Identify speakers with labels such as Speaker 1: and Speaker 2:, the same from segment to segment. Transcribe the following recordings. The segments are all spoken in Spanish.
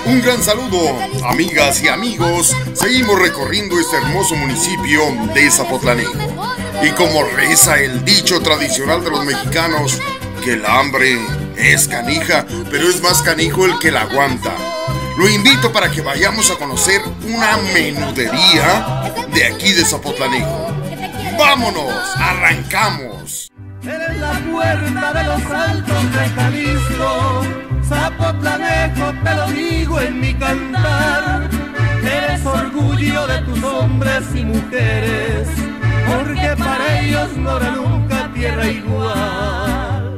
Speaker 1: Un gran saludo, amigas y amigos. Seguimos recorriendo este hermoso municipio de Zapotlanejo. Y como reza el dicho tradicional de los mexicanos, que el hambre es canija, pero es más canijo el que la aguanta. Lo invito para que vayamos a conocer una menudería de aquí de Zapotlanejo. ¡Vámonos! ¡Arrancamos!
Speaker 2: Eres la puerta de los altos de Jalisco, Zapotlanejo, te lo digo en mi cantar. Eres orgullo de tus hombres y mujeres, porque para ellos no habrá nunca tierra igual.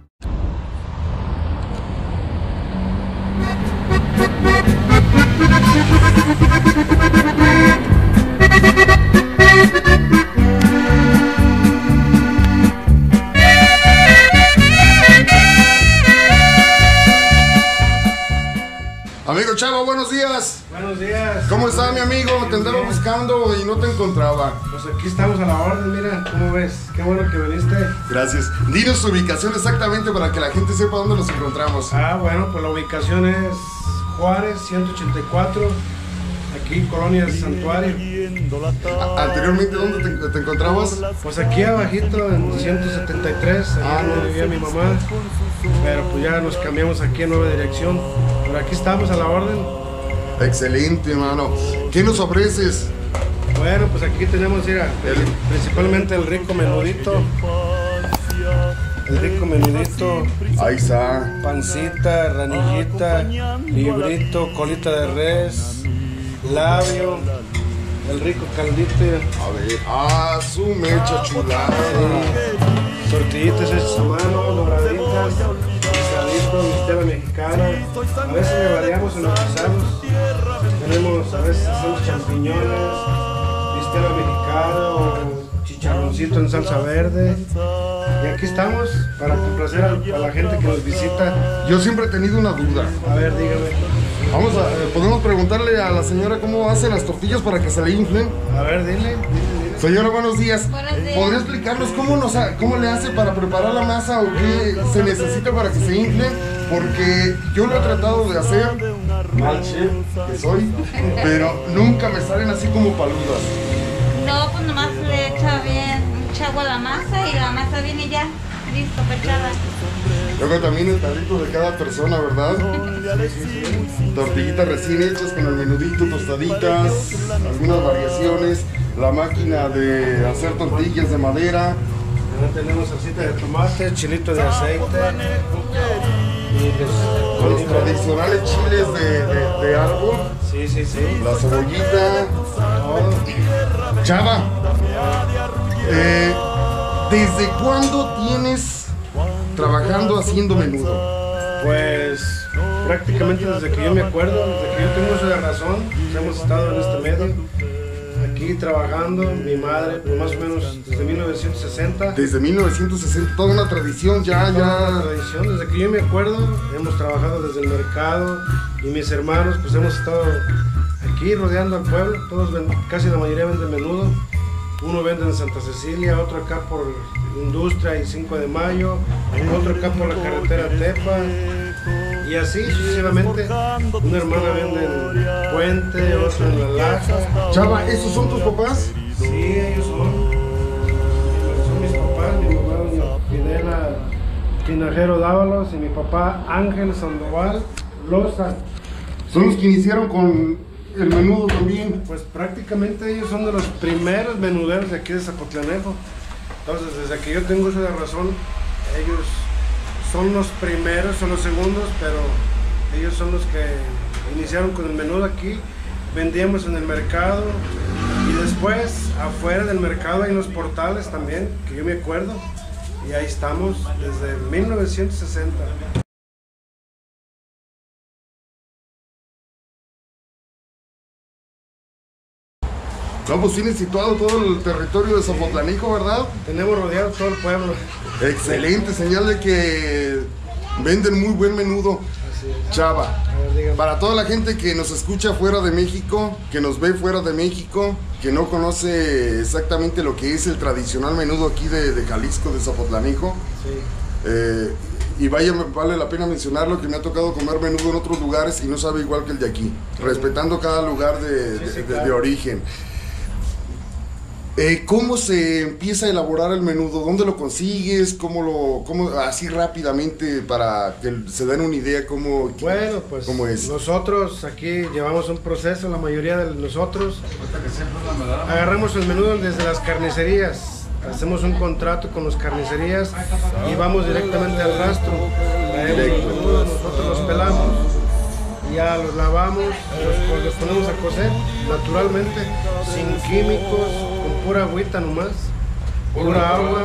Speaker 1: Amigo Chavo, buenos días.
Speaker 3: Buenos días.
Speaker 1: ¿Cómo está mi amigo? Te andaba buscando y no te encontraba.
Speaker 3: Pues aquí estamos a la orden, mira, ¿cómo ves? Qué bueno que viniste.
Speaker 1: Gracias. Dinos tu ubicación exactamente para que la gente sepa dónde nos encontramos.
Speaker 3: Bueno, pues la ubicación es Juárez 184, aquí Colonia del Santuario.
Speaker 1: Anteriormente, ¿dónde te encontrabas?
Speaker 3: Pues aquí abajito en 173, allá donde vivía mi mamá, pero pues ya nos cambiamos aquí en nueva dirección. Por aquí estamos a la orden.
Speaker 1: Excelente, hermano. ¿Qué nos ofreces?
Speaker 3: Bueno, pues aquí tenemos, mira, principalmente el rico menudito. El rico menudito.
Speaker 1: Ahí está.
Speaker 3: Pancita, ranillita, librito, colita de res, labio, el rico caldito.
Speaker 1: A ver, su mecha chulada.
Speaker 3: Tortillitas hechas a mano, doraditas, guisadito, mistela mexicana. A veces le variamos en los guisados. Tenemos, a veces hacemos champiñones, mistela mexicana o chicharroncito en salsa verde. Y aquí estamos para complacer a la gente que nos visita.
Speaker 1: Yo siempre he tenido una duda.
Speaker 3: A ver, dígame.
Speaker 1: ¿Podemos preguntarle a la señora cómo hace las tortillas para que se le inflen?
Speaker 3: A ver, dile.
Speaker 1: Señora, buenos días.
Speaker 4: Buenos días.
Speaker 1: ¿Podría explicarnos cómo le hace para preparar la masa o qué se necesita para que se infle? Porque yo lo he tratado de hacer, mal chef que soy, pero nunca me salen así como paludas.
Speaker 4: No, pues nomás le echa bien mucha agua a la masa y la masa viene ya listo, pechada.
Speaker 1: Luego también el tarrito de cada persona, ¿verdad? Tortillitas recién hechas con el menudito, tostaditas, algunas variaciones, la máquina de hacer tortillas de madera.
Speaker 3: Tenemos salsita de tomate, chilito de aceite y
Speaker 1: Los tradicionales chiles de árbol.
Speaker 3: Sí.
Speaker 1: La cebollita. Chava, ¿desde cuándo tienes trabajando haciendo menudo?
Speaker 3: Pues prácticamente desde que yo me acuerdo, desde que yo tengo uso de razón, pues hemos estado en este medio, aquí trabajando, mi madre, pues más o menos desde 1960.
Speaker 1: Desde 1960, toda una tradición
Speaker 3: Toda una tradición, desde que yo me acuerdo, hemos trabajado desde el mercado y mis hermanos, pues hemos estado aquí rodeando al pueblo, todos casi la mayoría venden menudo. Uno vende en Santa Cecilia, otro acá por Industria y 5 de Mayo, otro acá por la carretera Tepa, y así sucesivamente. Una hermana vende en Puente, otra en La Laja.
Speaker 1: Chava, ¿esos son tus papás?
Speaker 3: Sí, ellos son mis papás, mi mamá doña Pinela Tinajero Dávalos y mi papá Ángel Sandoval Loza.
Speaker 1: Son los que iniciaron con el menudo también.
Speaker 3: Pues prácticamente ellos son de los primeros menuderos de aquí de Zapotlanejo. Entonces, desde que yo tengo uso de razón, ellos son los primeros, son los segundos, pero ellos son los que iniciaron con el menudo aquí. Vendíamos en el mercado y después afuera del mercado hay unos portales también, que yo me acuerdo, y ahí estamos desde 1960.
Speaker 1: No, pues tienen situado todo el territorio de Zapotlanejo, ¿verdad?
Speaker 3: Tenemos rodeado todo el pueblo.
Speaker 1: Excelente, señal de que venden muy buen menudo.
Speaker 3: Así es.
Speaker 1: Chava,
Speaker 3: Dígame.
Speaker 1: para toda la gente que nos escucha fuera de México, que nos ve fuera de México, que no conoce exactamente lo que es el tradicional menudo aquí de Jalisco, de Zapotlanejo,
Speaker 3: Sí.
Speaker 1: Y vaya, vale la pena mencionarlo que me ha tocado comer menudo en otros lugares y no sabe igual que el de aquí, respetando cada lugar de origen. ¿Cómo se empieza a elaborar el menudo? ¿Dónde lo consigues? ¿Cómo así rápidamente para que se den una idea cómo es?
Speaker 3: Nosotros aquí llevamos un proceso, la mayoría de nosotros agarramos el menudo desde las carnicerías, hacemos un contrato con las carnicerías y vamos directamente al rastro, traemos el menudo, nosotros los pelamos, ya los lavamos, los ponemos a cocer naturalmente, sin químicos, con pura agüita nomás, pura agua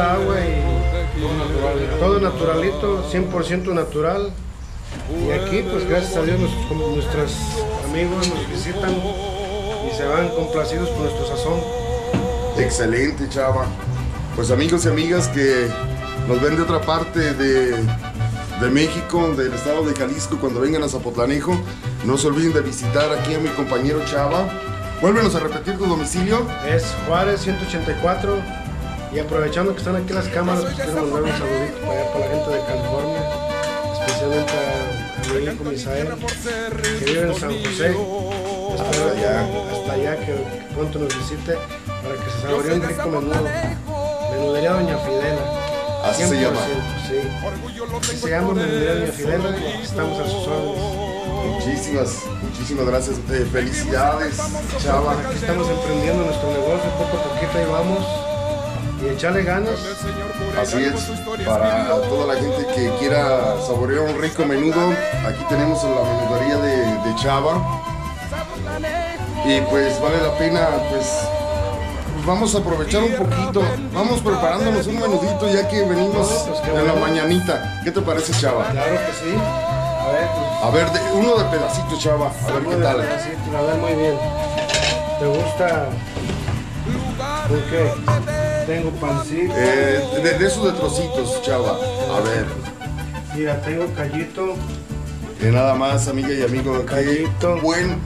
Speaker 3: y todo naturalito, 100% natural. Y aquí pues gracias a Dios nuestros amigos nos visitan y se van complacidos con nuestro sazón.
Speaker 1: Excelente, Chava. Pues amigos y amigas que nos ven de otra parte de México, del estado de Jalisco, cuando vengan a Zapotlanejo, no se olviden de visitar aquí a mi compañero Chava. Vuélvenos a repetir tu domicilio.
Speaker 3: Es Juárez 184. Y aprovechando que están aquí las cámaras, pues quiero mandar un saludito para allá, para la gente de California, especialmente a mi hijo Misael, que vive en San José. Hasta allá que pronto nos visite para que se saboree un rico menudo. Menudería Doña Fidela.
Speaker 1: Así 100%, se llama.
Speaker 3: Sí. Así se llama Menudería Doña Fidela y estamos a sus órdenes.
Speaker 1: Muchísimas gracias. Felicidades, Chava.
Speaker 3: Aquí estamos emprendiendo nuestro negocio, poco a poquito ahí vamos. Y echarle ganas.
Speaker 1: Así es, para toda la gente que quiera saborear un rico menudo, aquí tenemos la menudería de Chava. Y pues vale la pena, pues vamos a aprovechar un poquito, vamos preparándonos un menudito ya que venimos en la mañanita. ¿Qué te parece, Chava?
Speaker 3: Claro que sí.
Speaker 1: A ver, uno de pedacito, Chava, a ver qué tal.
Speaker 3: A ver, muy bien. ¿Te gusta? ¿Por qué? Tengo pancito.
Speaker 1: De esos de trocitos, Chava. A ver.
Speaker 3: Mira, tengo callito.
Speaker 1: Y nada más, amiga y amigo,
Speaker 3: callito.
Speaker 1: Buen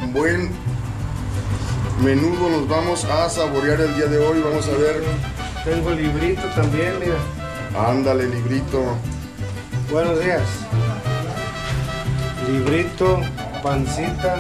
Speaker 1: menudo nos vamos a saborear el día de hoy. Vamos a ver.
Speaker 3: Tengo librito también, mira.
Speaker 1: Ándale, librito.
Speaker 3: Buenos días. Librito, pancita.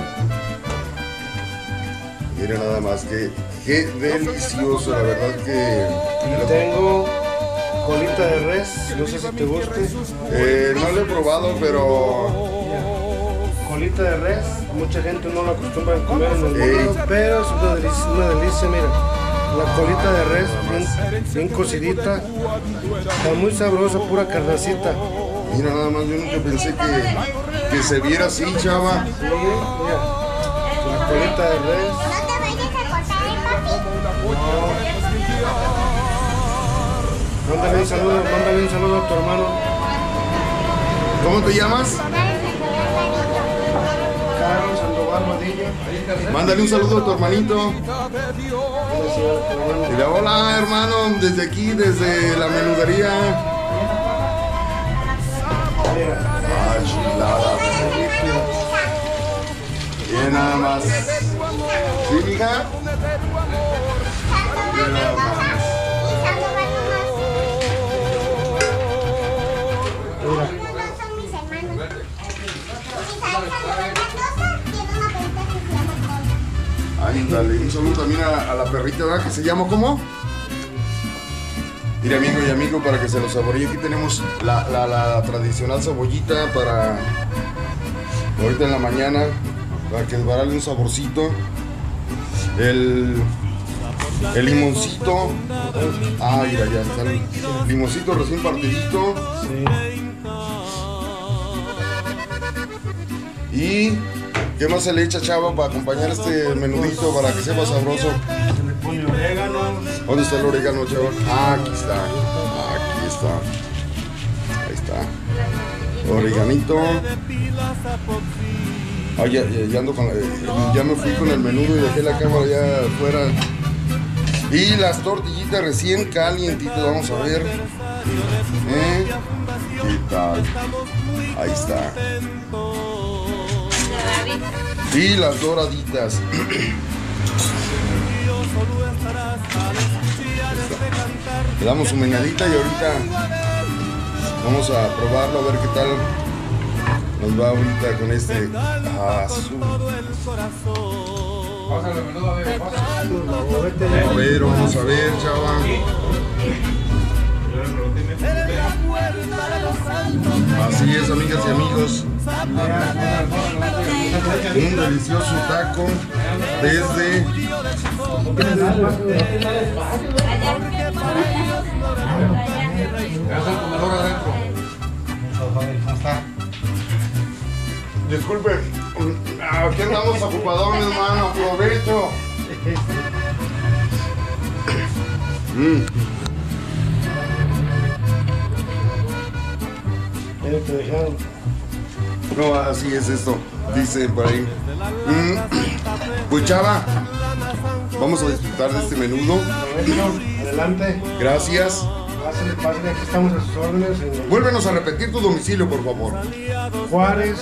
Speaker 1: Mira nada más, qué delicioso, la verdad que...
Speaker 3: Y tengo colita de res, no sé si te guste.
Speaker 1: No lo he probado, pero...
Speaker 3: Colita de res, mucha gente no lo acostumbra a comer en el mundo, pero es una delicia, mira. La colita de res, bien cocidita, está muy sabrosa, pura carnecita.
Speaker 1: Mira nada más, yo nunca pensé que se viera así, Chava.
Speaker 3: Sí, mira, la colita de res. Mándale un saludo a tu hermano.
Speaker 1: ¿Cómo te llamas?
Speaker 3: Carlos Sandoval Vadillo.
Speaker 1: Mándale un saludo a tu hermanito. Dile, hola hermano, desde aquí, desde la menudería. Ah, chulada. Bien, nada más. ¿Sí, hija? Bien, nada más. Ándale, un saludo también a la perrita, ¿verdad? Que se llama ¿cómo? Mira, amigo y amigo, para que se lo saboree. Aquí tenemos la tradicional cebollita para ahorita en la mañana, para que darle un saborcito. El limoncito. Ah, mira, ya está el limoncito recién partidito.
Speaker 3: Sí.
Speaker 1: Y ¿qué más se le echa, Chava, para acompañar este menudito para que sepa sabroso?
Speaker 3: Se le pone orégano.
Speaker 1: ¿Dónde está el orégano, Chava? Ah, aquí está. Aquí está. Ahí está. Oreganito. Ah, ya ando con ya me fui con el menudo y dejé la cámara ya afuera. Y las tortillitas recién calientitas, vamos a ver. ¿Qué tal? Ahí está. Y las doraditas. Le damos su meñadita y ahorita Vamos a probarlo, a ver qué tal nos va ahorita con este azul. A ver, vamos a ver, chava. Así es, amigas y amigos. Un delicioso taco desde disculpe, aquí andamos ocupadones, hermano, aprovecho. No, así es esto, dice por ahí. Pues chava, vamos a disfrutar de este menudo.
Speaker 3: Adelante.
Speaker 1: Gracias.
Speaker 3: Pásale, aquí estamos a sus órdenes.
Speaker 1: Vuélvenos a repetir tu domicilio, por favor.
Speaker 3: Juárez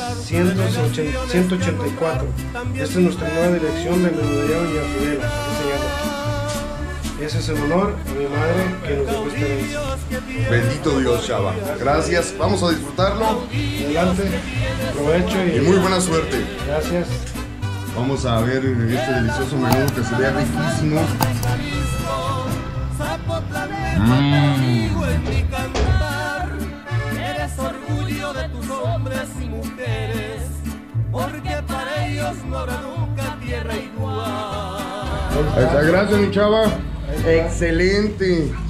Speaker 3: 184. Esta es nuestra nueva dirección de Menudería Doña Fidela. Ese es el honor a mi madre que nos dejó esta herencia.
Speaker 1: Bendito Dios, chava. Gracias. Vamos a disfrutarlo.
Speaker 3: Adelante. Provecho
Speaker 1: Y muy buena suerte.
Speaker 3: Gracias.
Speaker 1: Vamos a ver este delicioso menú que se ve riquísimo.
Speaker 2: Eres orgullo de tus hombres y mujeres, porque para ellos no habrá nunca tierra igual.
Speaker 1: Gracias, mi chava. Excelente.